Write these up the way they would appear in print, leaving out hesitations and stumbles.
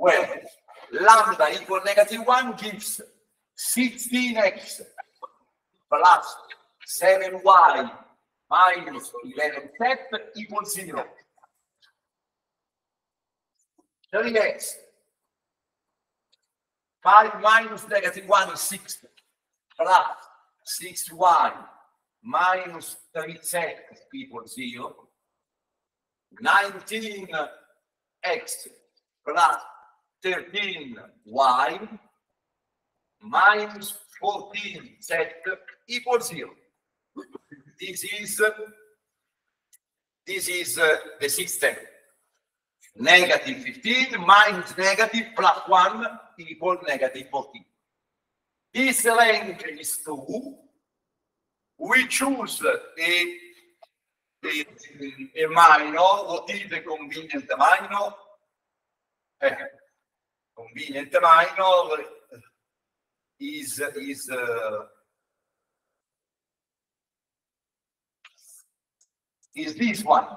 where lambda equal -1 gives 16x plus 7y minus 11z equals 0. 3x 5 minus -1 is 6 plus 6y minus 3z equals 0. 19x plus 13y minus 14z equals 0. This is the system. -15 minus negative plus 1 equals -14. This range is 2. We choose a minor. What is the convenient minor? Convenient minor is this one.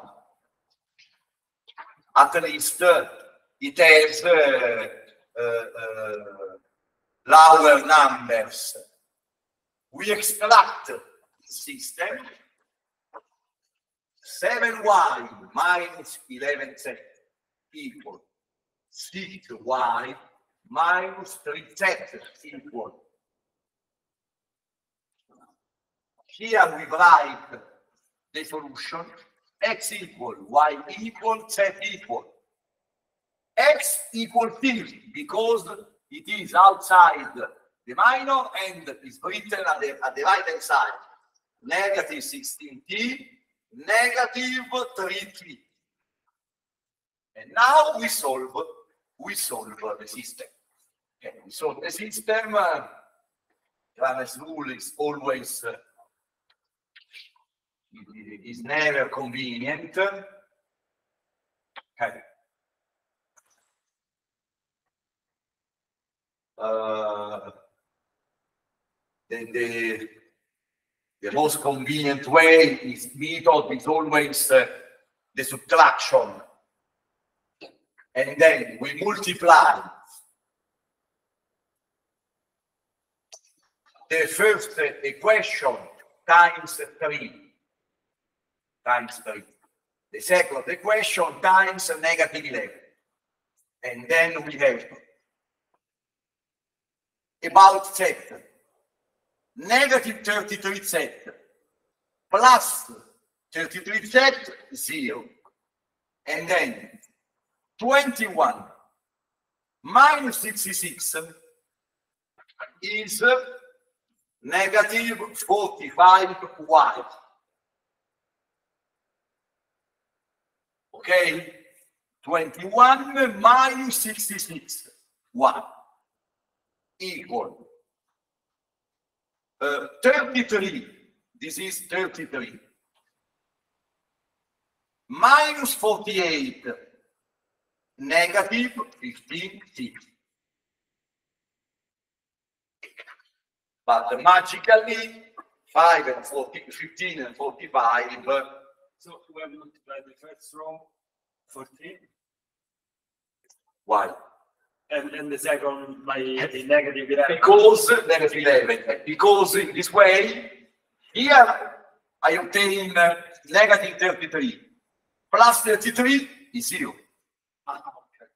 At least it has lower numbers. We extract the system. 7y minus 11z equal 6y minus 3z equal. Here we write the solution. X equal, y equal, z equal. X equal 30 because it is outside the minor and is written at the right hand side. -16t, -3t. And now we solve the system. Okay, we solve the system. Cramer's rule is always is never convenient. Okay. The most convenient way method is always the subtraction, and then we multiply the first equation times 3. The second equation times -11. And then we have about z, -33z plus 33z, 0. And then 21 minus 66 is -45y. Okay, 21 minus 66, 1 equal 33. This is 33 minus 48, -15t. But magically 5 and 15 and 45. So we have multiplied the first row 14. Why? And the second by -11. Because -11. Because in this way, here I obtain -33 plus 33 is 0. Okay.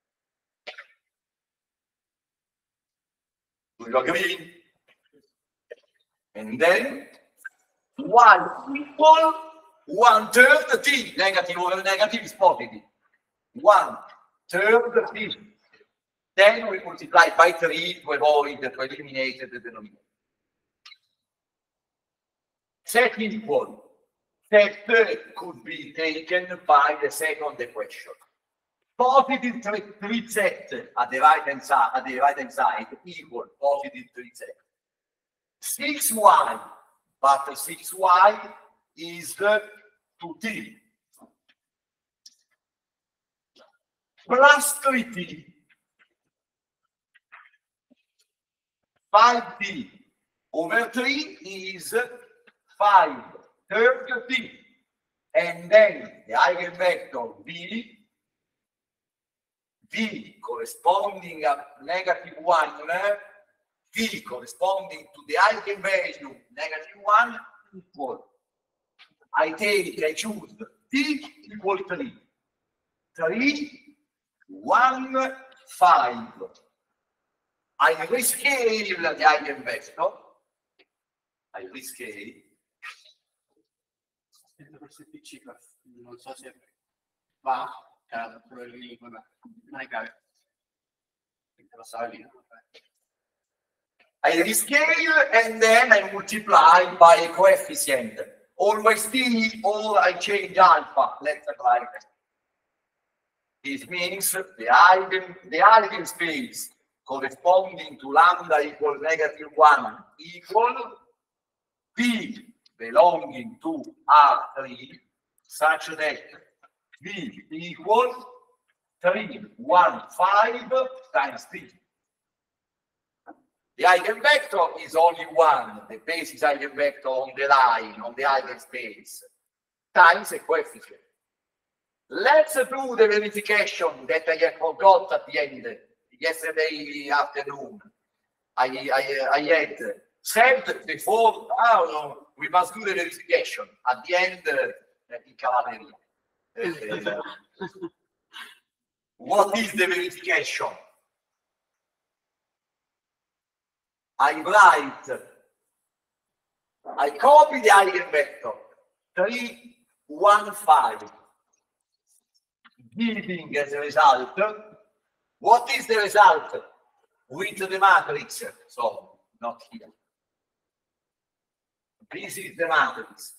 Do you agree? And then y equal 1/3 t. Negative over negative is positive. 1/3 t. Then we multiply by 3 to avoid, to eliminate the denominator. Z equal. Z could be taken by the second equation. Positive 3z at the right hand side, equal positive 3z. 6y, but 6y is 2t plus 3t, 5t over 3 is 5/3t, and then the eigenvector b V corresponding at -1, V corresponding to the eigenvalue -1 equal. I choose T equal 3. 3, 1, 5. I rescale the eigenvector. I rescale. Non so se va, lì, vabbè, non è grave. I rescale and then I multiply by a coefficient. Always T or I change alpha. Let's apply that. This means the eigenspace corresponding to lambda equal -1 equal P belonging to R3 such that V equals 3, 1, 5 times P. The eigenvector is only one, the basis eigenvector on the line, on the eigenspace, times a coefficient. Let's do the verification that I have forgot at the end. Yesterday afternoon, I had said before, no, we must do the verification. At the end, in cavalleria. What is the verification? I copy the eigenvector 3, 1, 5, giving as a result, what is the result with the matrix? So, not here. This is the matrix.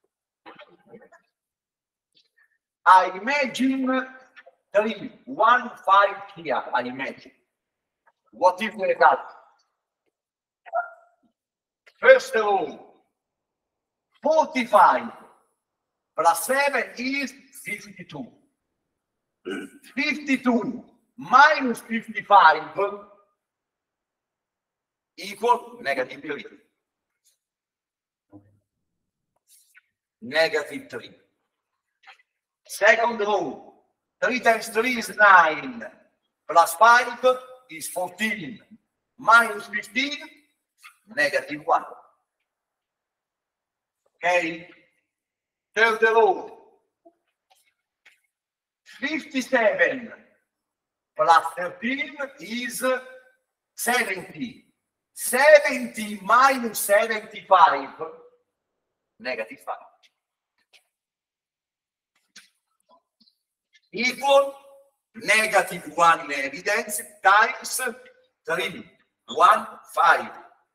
I imagine 3, 1, 5 here, I imagine. What is the result? First of all, 45 plus 7 is 52. 52 minus 55 equal -3. -3. Second row, 3 times 3 is 9, plus 5 is 14, minus 15, -1. Okay? Third row, 57 plus 13 is 70. 70 minus 75, -5. Equal -1 evidence times 3, 1, 5.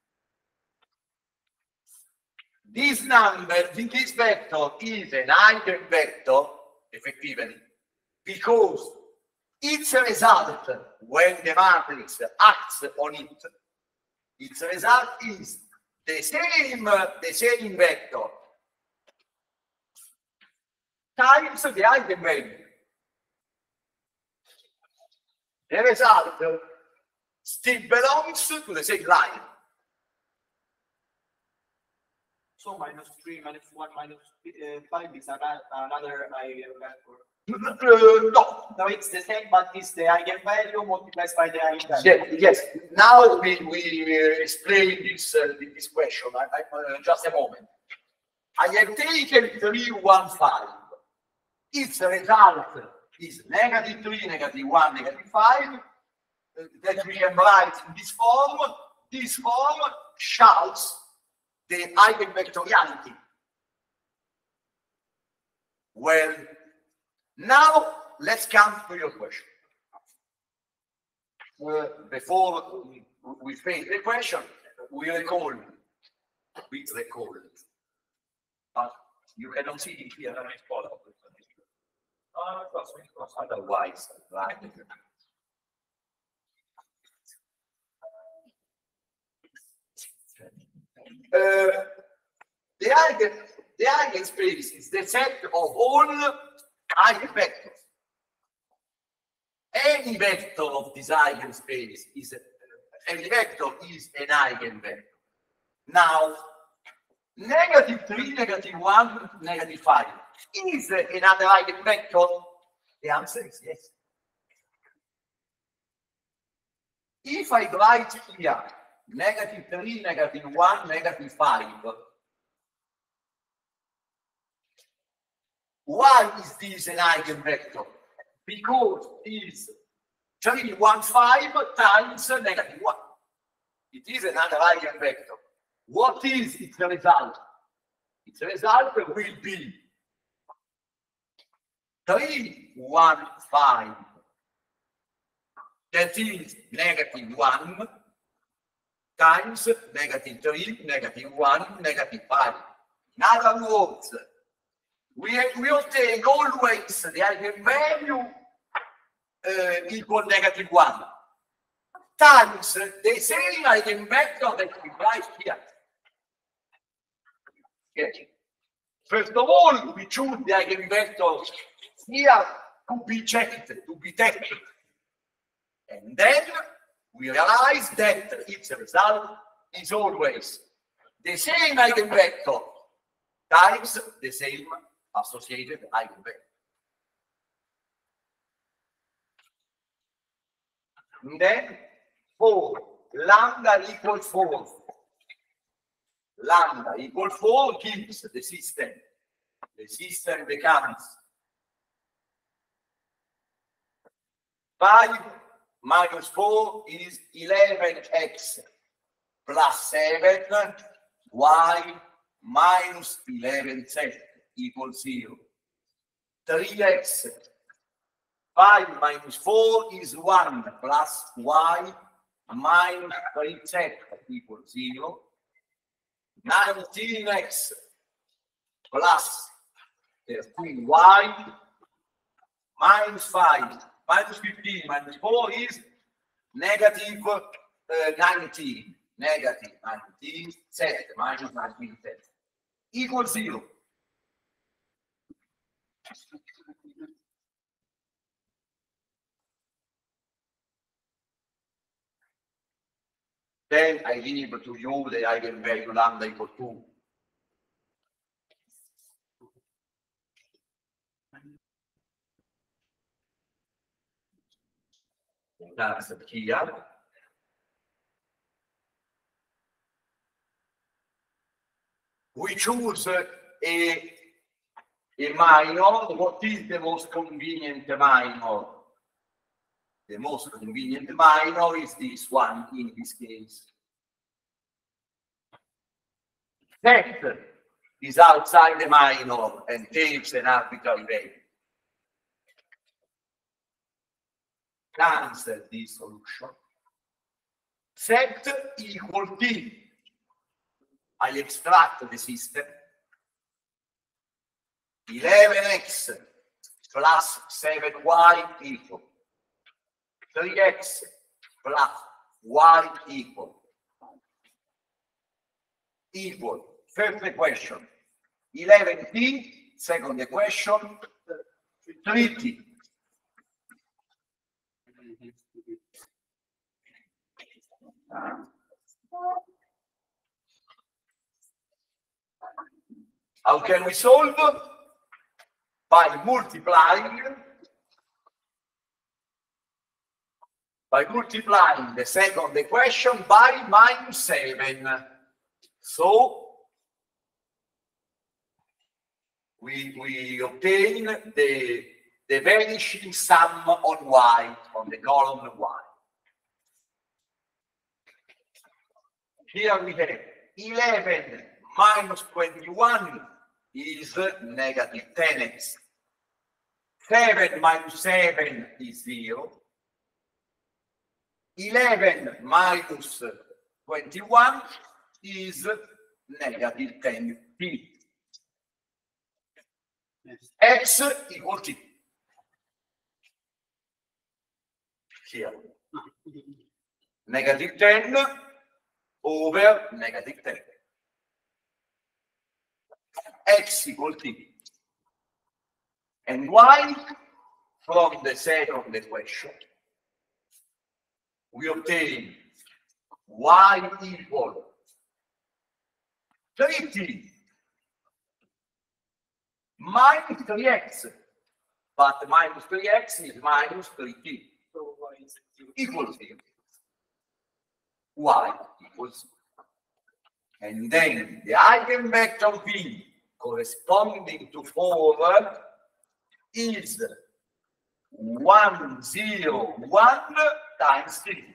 This number, this vector is an eigenvector, effectively, because its result, when the matrix acts on it, its result is the same vector times the eigenvalue. The result still belongs to the same line. So -3, -1, -5 is another eigenvector. No, it's the same, but it's the eigenvalue multiplied by the eigenvalue. Yes. Now we explain this question. Just a moment. I have taken 3, 1, 5. Its result is -3, -1, -5. That we can write in this form. This form shows the eigenvectoriality. Well, now let's come to your question. Before we face the question, we recall. But you cannot see it here. Otherwise, right. The eigenspace is the set of all eigenvectors. Any vector of this eigenspace is any vector is an eigenvector. Now, -3, -1, -5 is another eigenvector. The answer is yes. If I write here -3, -1, -5, why is this an eigenvector? Because it's 315 times -1. It is another eigenvector. What is its result? Its result will be 315, that is -1 times -3, -1, -5. In other words, we obtain always the eigenvalue equal -1 times the same eigenvector that we write here. Okay. First of all, we choose the eigenvectors here to be checked, to be tested. And then we realize that its result is always the same eigenvector times the same associated eigenvector. And then for lambda equals 4. Lambda equals 4 gives the system. The system becomes 5 minus 4 is 11x plus 7, y minus 11z equals 0. 3x, 5 minus 4 is 1 plus y minus 3z equals 0. 19x plus 13y minus 5 minus 15 minus 4 is negative 19. Negative 19, 7 minus 19, 7 equals 0. Then I give to you the eigenvalue lambda equal 2. That's here. We choose a minor. What is the most convenient minor? The most convenient minor is this one in this case. Z is outside the minor and takes an arbitrary value. Cancel this solution. Z equal T. I extract the system. 11x plus 7y equal 3x plus y equal first equation 11t, second equation 3t. How can we solve? By multiplying the second equation by -7. So we obtain the vanishing sum on y, on the column y. Here we have 11 minus 21 is negative 10x. 7 minus 7 is 0. 11 minus 21 is negative 10t. X equal t. Here. Negative 10 over negative 10. X equal t. And y, from the set of the equation, we obtain y equal 3t minus 3x, but minus 3x is minus 3t, equals 0. y equals, and then the eigenvector v corresponding to 4 is 1, 0, 1 times 3.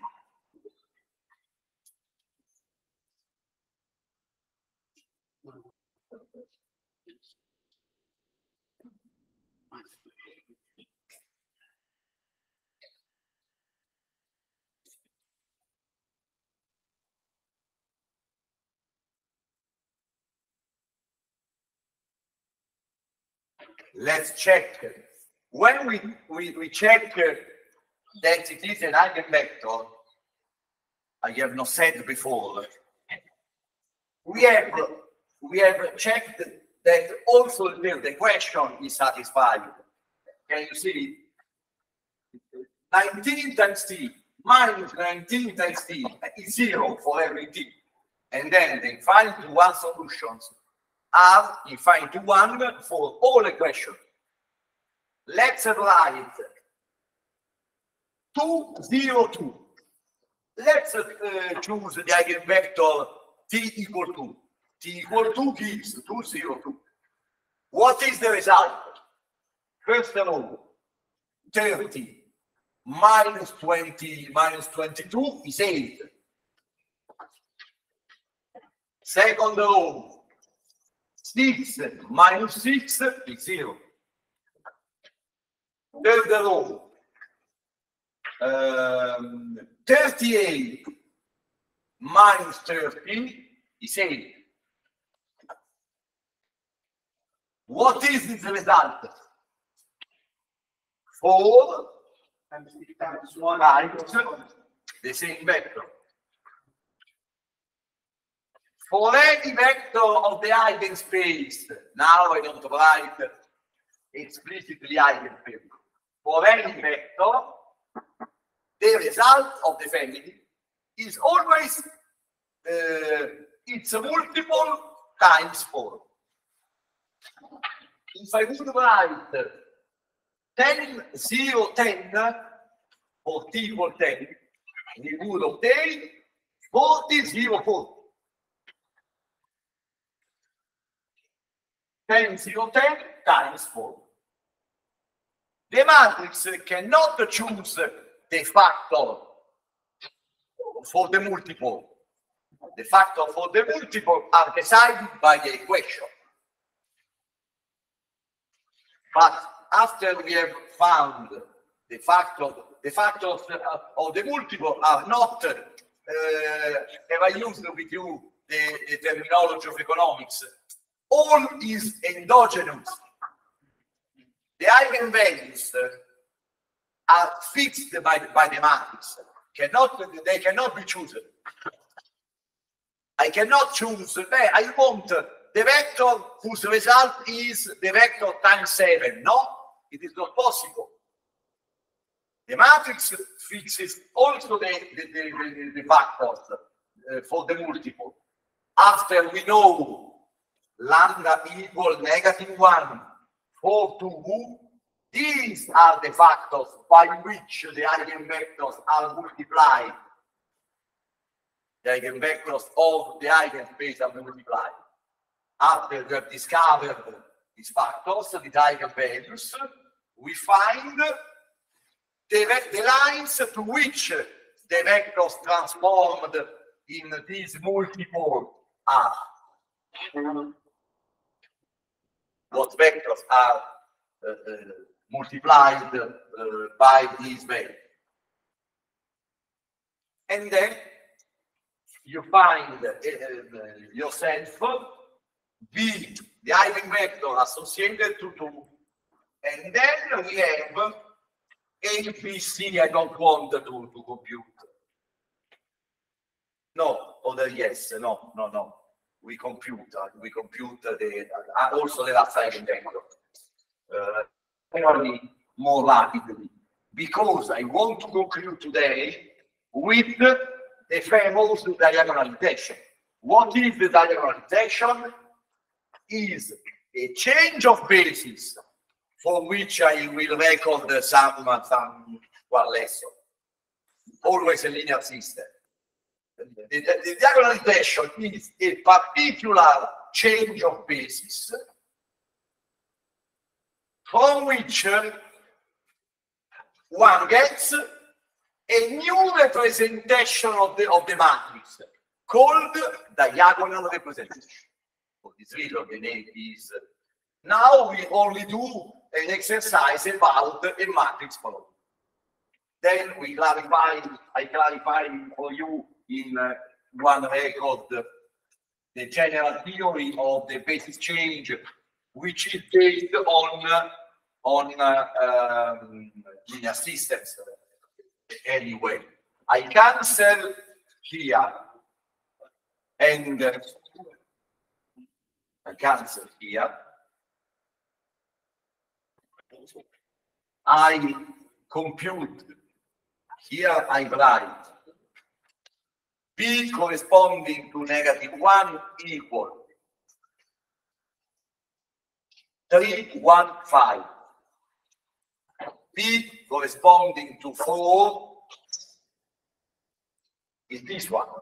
Let's check. When we check that it is an eigenvector, I have not said before, we have checked that also the equation is satisfied. Can you see? 19 times t minus 19 times t is 0 for every t. And then the infinity to 1 solutions are infinity to 1 for all equations. Let's write 2, 0, 2. Let's choose the eigenvector t equal to. T equal to gives 2, 0, 2. What is the result? First of all, 30 minus 20 minus 22 is 8. Second row, 6 minus 6 is 0. Third row, 38 minus 30 is 8. What is this result? 4 times 1 times the same vector. For any vector of the eigenspace, now I don't write explicitly eigenvector. For any vector, the result of the family is always its multiple times 4. If I would write 10, 0, 10 for t equal 10, we would obtain 40, 0, 4. 10, 0, 10 times 4. The matrix cannot choose the factor for the multiple. The factor for the multiple are decided by the equation. But after we have found the factors of the multiple are not, have I used with you the terminology of economics, all is endogenous. The eigenvalues are fixed by the matrix. They cannot be chosen. I cannot choose. I want the vector whose result is the vector times 7. No, it is not possible. The matrix fixes also the factors for the multiple. After we know lambda equal -1, 4, 2, these are the factors by which the eigenvectors are multiplied. The eigenvectors of the eigenspace are multiplied. After we have discovered these factors, the eigenvalues, we find the lines to which the vectors transformed in these multiple are. What vectors are multiplied by these values. And then you find yourself V, the eigenvector associated to 2, and then we have APC. I don't want to compute. No, other yes, no. We compute the also the last eigenvector more rapidly, because I want to conclude today with the famous diagonalization. What is the diagonalization? Is a change of basis for which I will record some one lesson. Always a linear system. the diagonal regression is a particular change of basis from which one gets a new representation of the matrix called diagonal representation. For this reason, the name is. Now we only do an exercise about a matrix problem. Then we clarify. I clarify for you in one record the general theory of the basis change, which is based on linear systems. Anyway, I cancel here and I cancel here. I compute here. I write P corresponding to -1 equal 315. P corresponding to 4 is this one,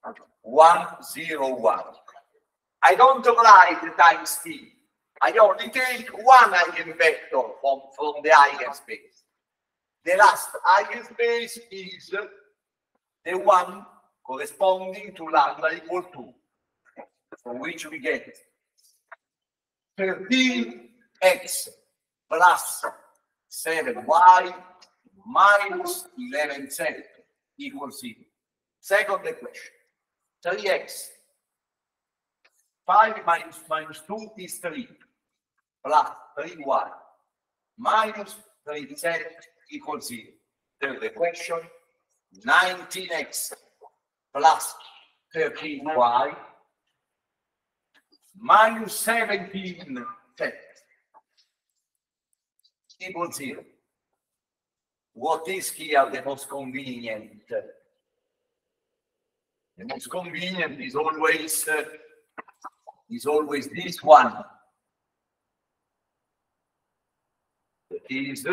101. I don't write the times T. I only take one eigenvector from the eigenspace. The last eigenspace is the one corresponding to lambda equal 2, from which we get 13x plus 7y minus 11z equals 0. Second equation, 3x. 5 minus 2 is 3, plus 3y minus 3z equals 0. Third equation, 19x plus 13y minus 17z equals 0. What is here the most convenient? The most convenient is always this one. That is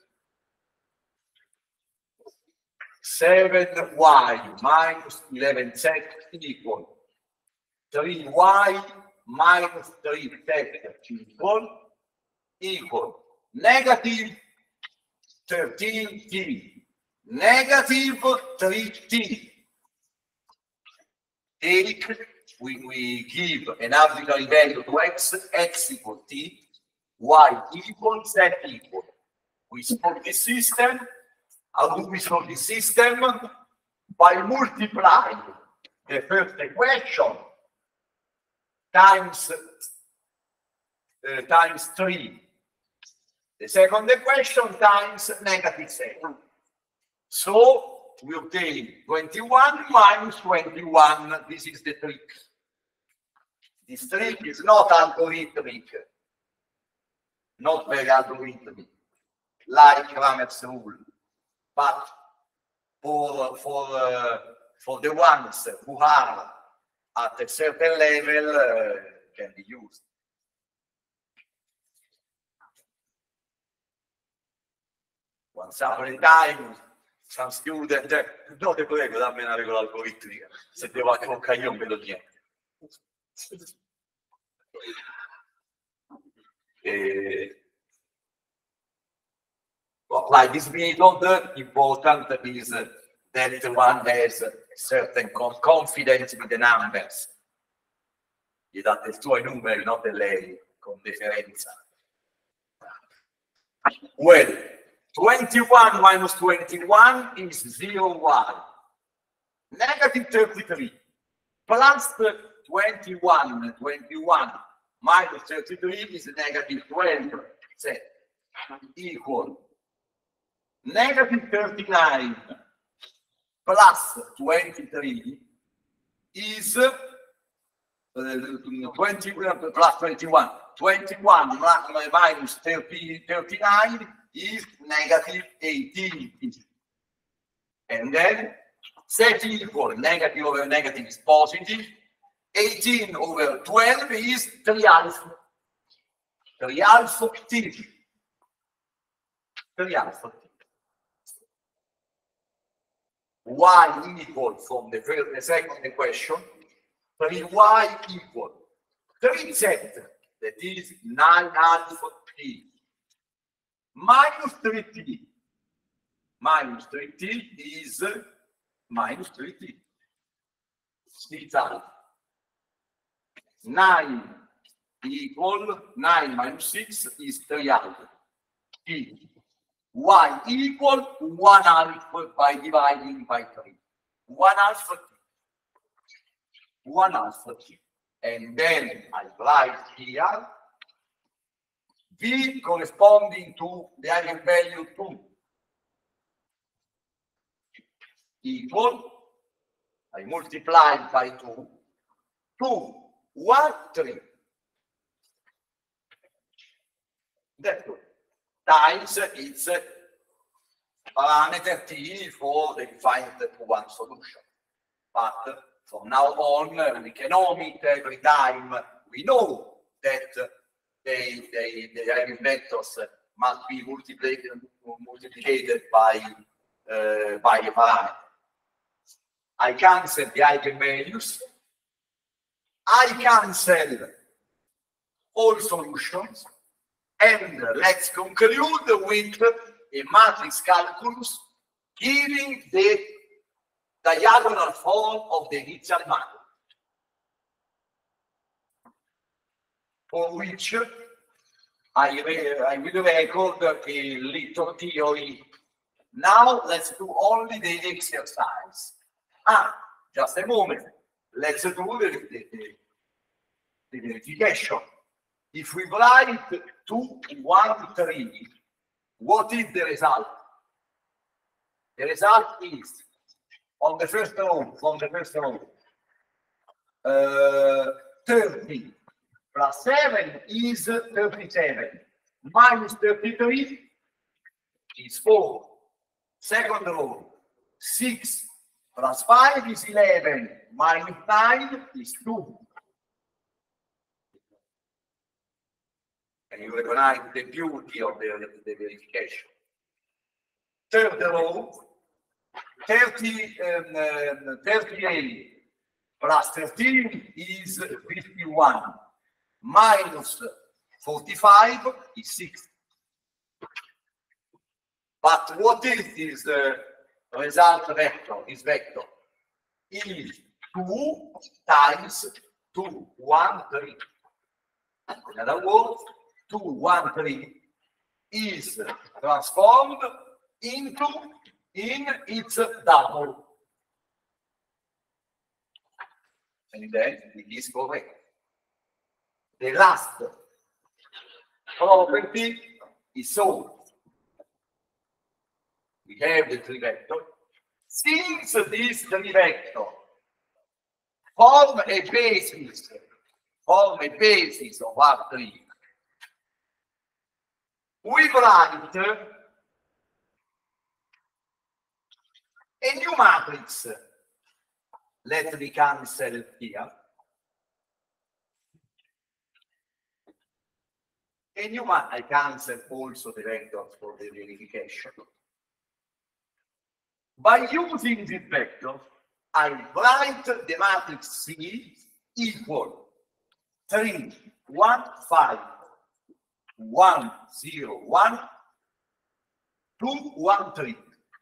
7y minus 11z equal 3y minus 3z equal negative 13t, negative 3t. Take, we give an arbitrary value to x equal t, y equal, z equal. We solve this system. How do we solve this system? By multiplying the first equation times 3. The second equation times -7. So we obtain 21 minus 21. This is the trick. This trick is not algorithmic, not very algorithmic, like Cramer's rule, but for the ones who are at a certain level can be used. Once upon a time, some student, no te prego, dammi una regola algoritmica, se devo anche un io non vedo niente. To apply this method, important is that one has a certain confidence with the numbers. Gli date il suo numeri, non di lei, con deferenza. Well, 21 minus 21 is 0y. Negative 33 plus 21 minus 33 is negative 12 equal negative 39 plus 23 is 20 plus 21. 21 minus 39 is negative 18. And then set equal, negative over negative is positive. 18 over 12 is 3/2. 3/2 of t. 3/2 of t. y equal from the second equation, 3y equal 3z, that is 9 half t, minus 3t. Minus 3t is minus 3t. It's out. 9 equal 9 minus 6 is 300. T. Y equal 1 half by dividing by 3. 1 half t. 1 half t. And then I write here V corresponding to the eigenvalue 2 equal, I multiply by 2, 2, 1, 3. That's good. Times its parameter t for the defined one solution. But from now on, we can omit every time we know that the eigenvectors must be multiplied by a parameter. I cancel the eigenvalues. I cancel all solutions. And let's conclude with a matrix calculus giving the diagonal form of the initial matrix, for which I will record a little theory. Now let's do only the exercise. Just a moment. Let's do the verification. If we write 2, 1, 3, what is the result? The result is on the first row, from the first row, 30 plus 7 is 37, minus 33 is 4. Second row, 6 plus 5 is 11, minus 9 is 2. And you recognize the beauty of the verification. Third row, 38 plus 13 is 51, minus 45 is 6. But what is this result vector? This vector is 2 times 2, 1, 3. In other words, 2, 1, 3 is transformed in its double. And then it is correct. The last property is solved. We have the three vector. Since these three vector form a basis of R3, we write a new matrix. Let me cancel here. A new matrix. I cancel also the vectors for the verification. By using this vector, I write the matrix C equal 3, 1, 5, 1, 0, 1, 2, 1, 3.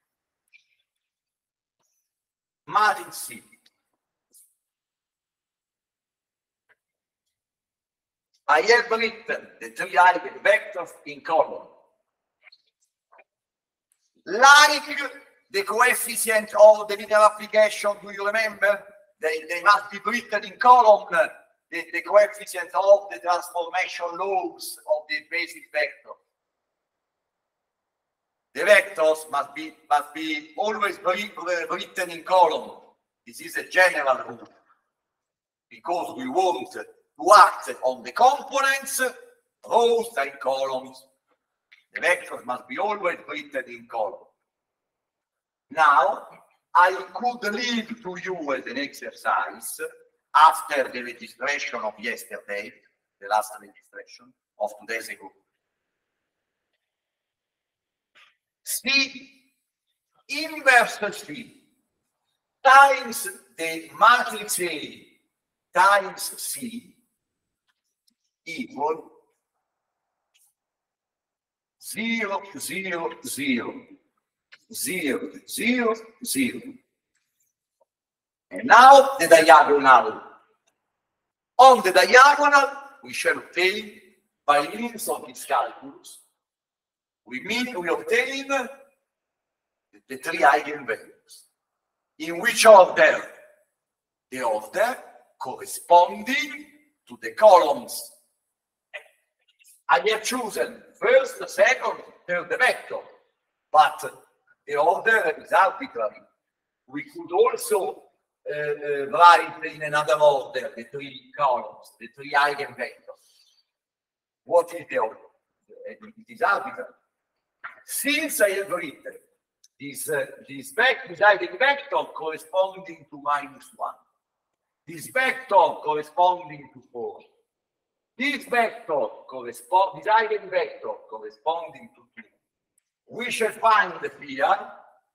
Matrix C. I have written the three eigenvectors in column. Like the coefficient of the linear application, do you remember? They must be written in column, the coefficient of the transformation laws of the basic vector. The vectors must be always written in column. This is a general rule, because we want to act on the components, rows and columns. The vectors must be always written in column. Now, I could leave to you as an exercise, after the registration of yesterday, the last registration of 2 days ago. C inverse C. times the matrix A times C equal 0, 0, 0, 0, 0, 0. And now the diagonal. On the diagonal, we shall obtain, by means of this calculus, we obtain the three eigenvalues. In which order? The order corresponding to the columns. I have chosen first, second, third vector, but the order is arbitrary. We could also write in another order the three columns, the three eigenvectors. What is the order? It is arbitrary. Since I have written this eigenvector corresponding to -1, this vector corresponding to 4, this eigenvector corresponding to 2, we shall find here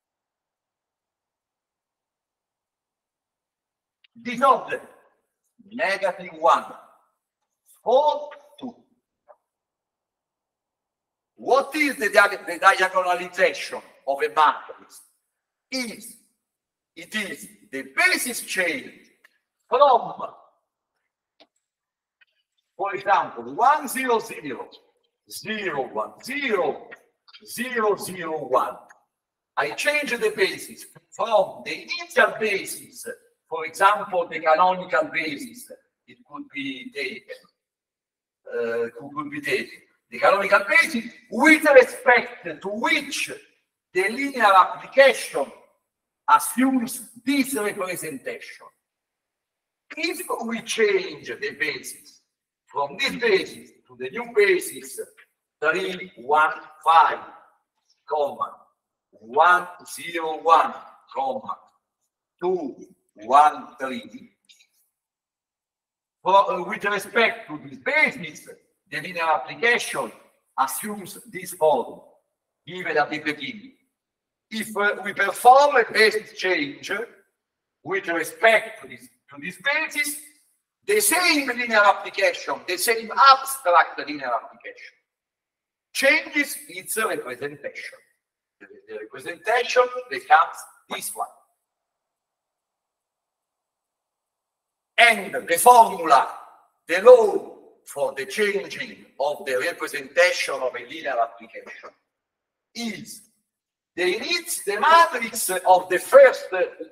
this order, -1, 4, 2. What is the diagonalization of a matrix? It is the basis change from, for example, 1, 0, 0, 0, 1, 0, 0, 0, 1. I change the basis from the initial basis, for example, the canonical basis, it could be taken. The canonical basis with respect to which the linear application assumes this representation. If we change the basis from this basis to the new basis 3, 1, 5, 1, 0, 1, 2, 1, 3, with respect to this basis, the linear application assumes this form given at the beginning. If we perform a basis change with respect to this basis, the same linear application, the same abstract linear application, changes its representation. The representation becomes this one. And the formula, the law for the changing of the representation of a linear application is the matrix of the first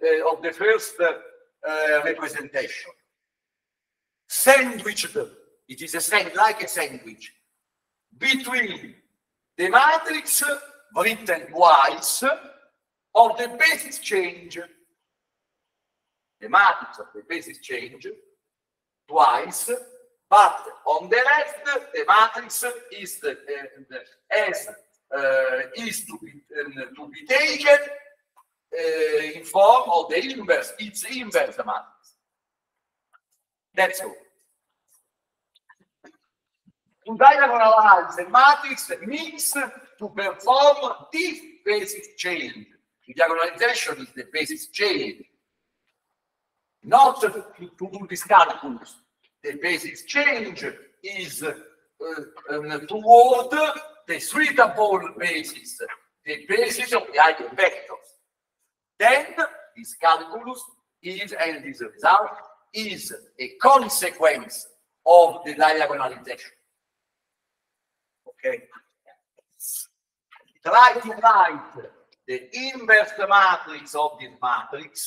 representation sandwiched. It is like a sandwich between the matrix written twice of the basis change. The matrix of the basis change twice, but on the left, the matrix is to be taken in form of the inverse, its inverse matrix. That's all. To diagonalize a matrix means to perform this basis change. The diagonalization is the basis change. Not to do this calculus. The basis change is toward the suitable basis, the basis of the eigenvectors. Then this calculus is, and this result is a consequence of the diagonalization. Okay. Try to write the inverse matrix of this matrix.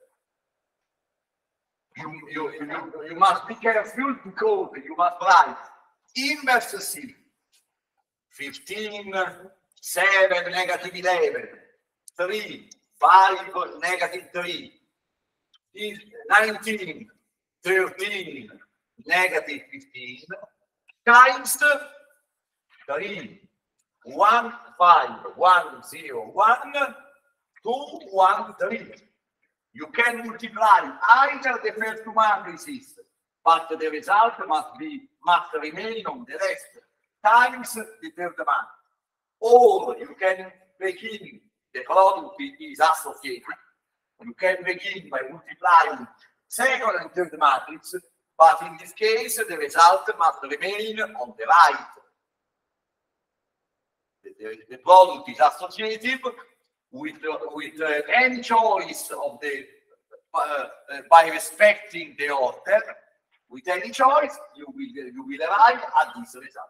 You must be careful because you must write inverse C, 15, 7, negative 11, 3, 5, negative 3, 19, 13, negative 15, times 3, 1, 5, 1, 0, 1, 2, 1, 3. You can multiply either the first two matrices, but the result must remain on the rest, times the third matrix. Or you can begin, the product is associated, You can begin by multiplying second and third matrix, but in this case, the result must remain on the right. The product is associative with any choice of the by respecting the order. With any choice, you will arrive at this result.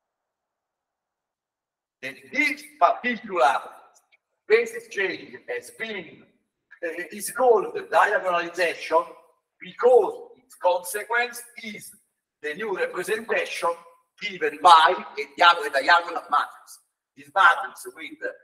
And this particular basis change has been is called diagonalization because its consequence is the new representation given by a diagonal matrix. This matrix with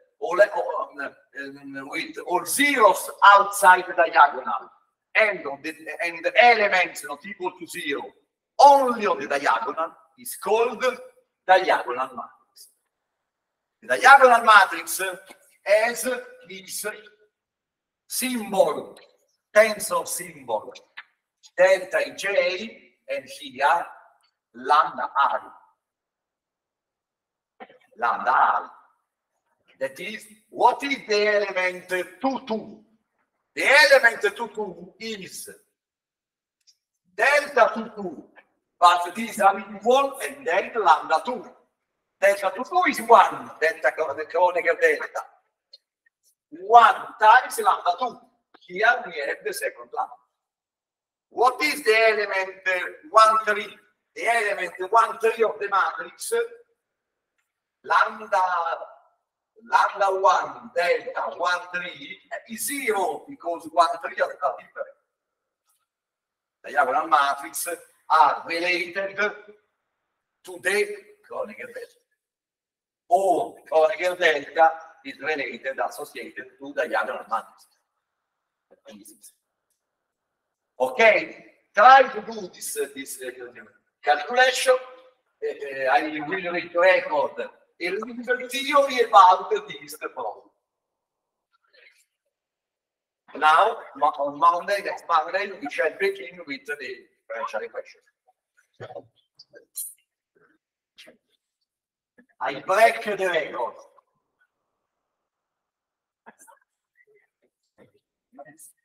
all zeros outside the diagonal and the elements not equal to 0 only on the diagonal is called diagonal matrix. The diagonal matrix has this symbol, tensor symbol, delta ij, and here lambda I. Lambda I. That is, what is the element 2, 2? The element 2, 2 is delta 2, 2, but these are equal, and then lambda 2. Delta 2, 2 is 1, delta Kronecker delta. 1 times lambda 2. Here we have the second lambda. What is the element 1, 3? The element 1, 3 of the matrix, lambda 1, delta 1, 3 is 0 because 1, 3 are different. Diagonal matrix are related to the Kronecker delta. Or Kronecker delta is related, associated to diagonal matrix. Okay, try to do this calculation. I will record a little theory about this problem. Now, on Monday, next Monday, we shall begin with the differential equation. I break the record.